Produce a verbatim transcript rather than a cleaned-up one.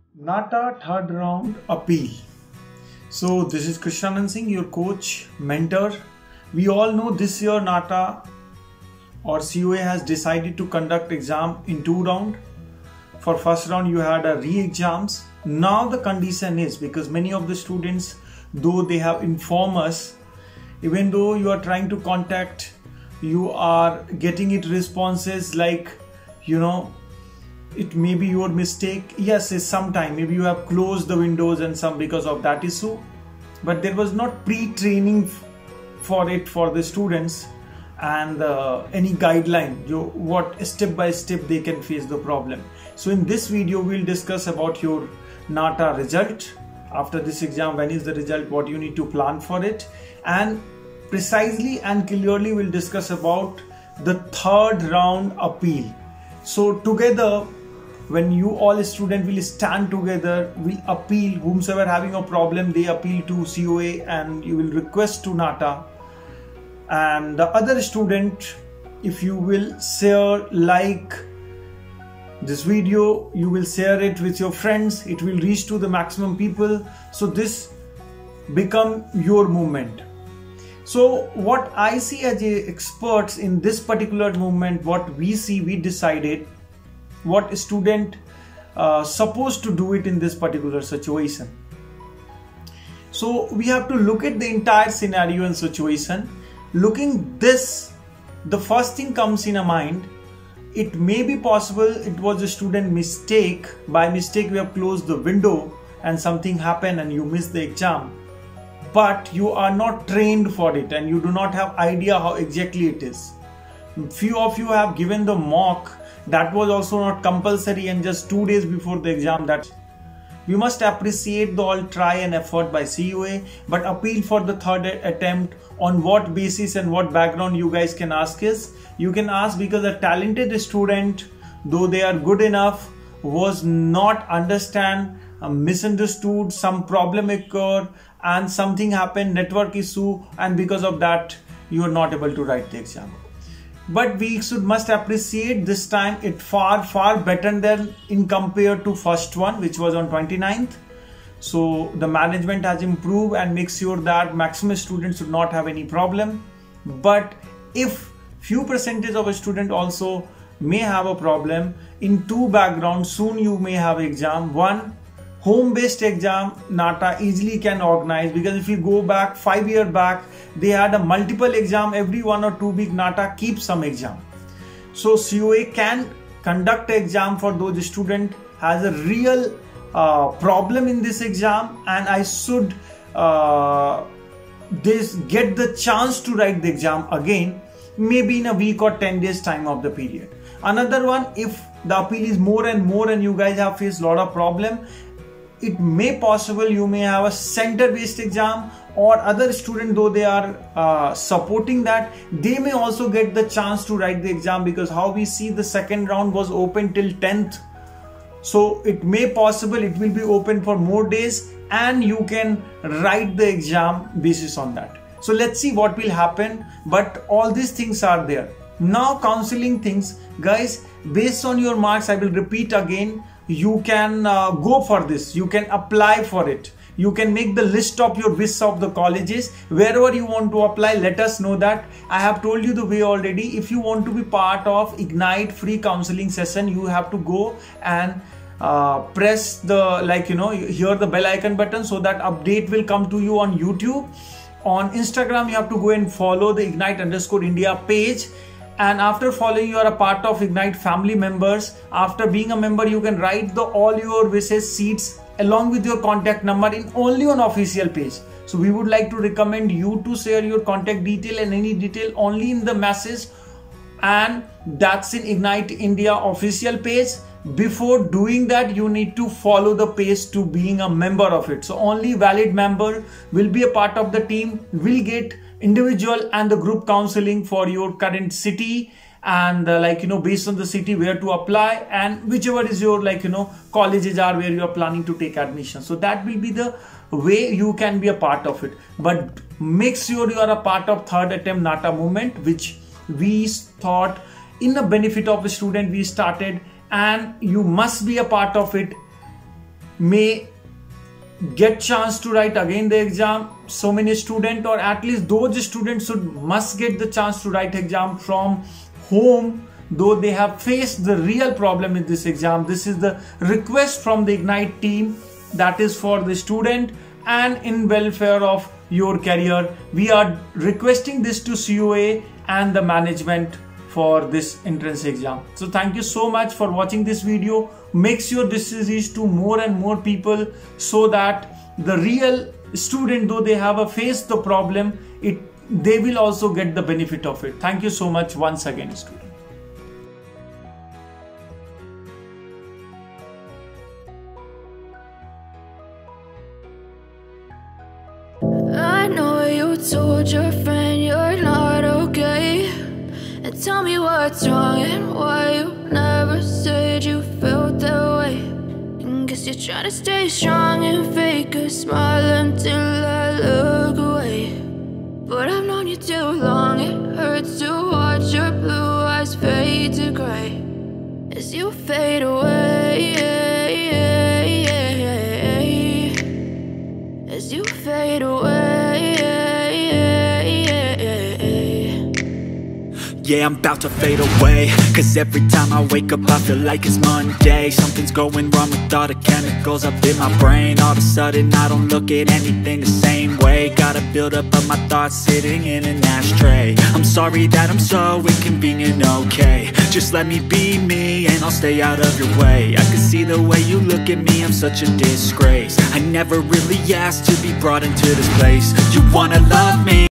NATA third round appeal. So this is Krishnanand Singh, your coach, mentor. We all know this year NATA or C O A has decided to conduct exam in two rounds. For first round you had a re-exams. Now the condition is, because many of the students, though they have informed us, even though you are trying to contact, you are getting it responses like, you know, it may be your mistake. Yes, it's sometime maybe you have closed the windows and some because of that issue, but there was not pre-training for it for the students and uh, any guideline you what step by step they can face the problem. So in this video we'll discuss about your NATA result. After this exam, when is the result, what you need to plan for it, and precisely and clearly we'll discuss about the third round appeal. So together, when you all students will stand together, will appeal, whomsoever having a problem, they appeal to C O A and you will request to NATA. And the other student, if you will share, like this video, you will share it with your friends, it will reach to the maximum people. So this become your movement. So what I see as a experts in this particular movement, what we see, we decided what student uh, supposed to do it in this particular situation. So we have to look at the entire scenario and situation. Looking this, the first thing comes in a mind, it may be possible it was a student mistake. By mistake we have closed the window and something happened and you missed the exam, but you are not trained for it and you do not have idea how exactly it is. Few of you have given the mock, that was also not compulsory, and just two days before the exam. That we must appreciate the all try and effort by C O A, but appeal for the third attempt. On what basis and what background you guys can ask is, you can ask because a talented student, though they are good enough, was not understand, uh, misunderstood, some problem occurred and something happened, network issue, and because of that you are not able to write the exam. But we should must appreciate this time it far far better than in compared to first one, which was on twenty-ninth. So the management has improved and make sure that maximum students should not have any problem. But if few percentage of a student also may have a problem in two backgrounds, soon you may have exam. One, home-based exam NATA easily can organize, because if you go back five years back, they had a multiple exam every one or two week. NATA keeps some exam, so C O A can conduct exam for those student has a real uh, problem in this exam, and I should uh, this get the chance to write the exam again, maybe in a week or ten days time of the period. Another one, if the appeal is more and more and you guys have faced a lot of problem, it may possible you may have a center based exam, or other student, though they are uh, supporting that, they may also get the chance to write the exam, because how we see the second round was open till tenth. So it may possible it will be open for more days and you can write the exam basis on that. So let's see what will happen, but all these things are there. Now counseling things, guys, based on your marks, I will repeat again, you can uh, go for this, you can apply for it, you can make the list of your wish of the colleges, wherever you want to apply, let us know that. I have told you the way already. If you want to be part of Ignite free counseling session, you have to go and uh, press the, like, you know, here the bell icon button, so that update will come to you on YouTube. On Instagram, you have to go and follow the Ignite underscore India page. And after following, you are a part of Ignite family members. After being a member, you can write the all your wishes seats along with your contact number in only on official page. So we would like to recommend you to share your contact detail and any detail only in the message, and that's in Ignite India official page. Before doing that, you need to follow the page to being a member of it. So only valid member will be a part of the team, will get individual and the group counseling for your current city, and uh, like, you know, based on the city where to apply, and whichever is your, like, you know, colleges are where you are planning to take admission. So that will be the way you can be a part of it. But make sure you are a part of third attempt NATA movement, which we thought in the benefit of the student we started, and you must be a part of it may get chance to write again the exam. So many students, or at least those students should must get the chance to write exam from home, though they have faced the real problem in this exam. This is the request from the Ignite team, that is for the student and in welfare of your career. We are requesting this to C O A and the management for this entrance exam. So thank you so much for watching this video. Make sure this is reached to more and more people, so that the real student, though they have a faced the problem, it they will also get the benefit of it. Thank you so much once again, student. I know you told your friend you're not okay, and tell me what's wrong and why you never said you felt that way. And guess you're trying to stay strong and fake a smile until I look away. But I've known you too long, it hurts to watch your blue eyes fade to gray as you fade away, as you fade away. Yeah, I'm about to fade away, cause every time I wake up I feel like it's Monday. Something's going wrong with all the chemicals up in my brain. All of a sudden I don't look at anything the same way. Gotta build up of my thoughts sitting in an ashtray. I'm sorry that I'm so inconvenient, okay. Just let me be me and I'll stay out of your way. I can see the way you look at me, I'm such a disgrace. I never really asked to be brought into this place. You wanna love me,